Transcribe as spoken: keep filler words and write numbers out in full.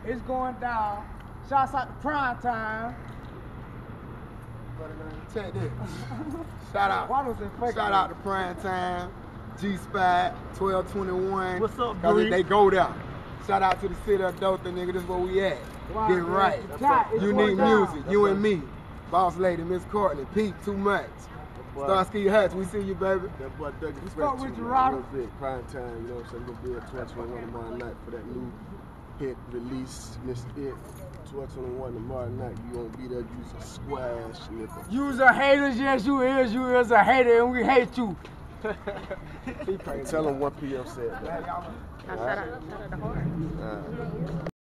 It's going down. Shouts out to Prime Time. Check this. Shout out. Shout out to Prime Time, G-Spot, twelve twenty-one. What's up, Cause Bree? they go there. Shout out to the city of Dothan, nigga. This is where we at. Wow, Get man. right. It's Unique going music. down. You and me. Boss lady, Miss Courtney. Pete, too much. Starsky Hutch, we see you, baby. That boy Dougie Let's Fresh go with too, you, man. Robert. Real big prime time, you know what I'm saying? We're gonna be at twelve twenty-one tomorrow night for that new hit release, Miss It. twelve twenty-one tomorrow night. You gonna be there, use a squash, nigga. You's a haters, yes you is. You is a hater and we hate you. Tell him one P M said that. Shout out, shout out to Hard. Uh,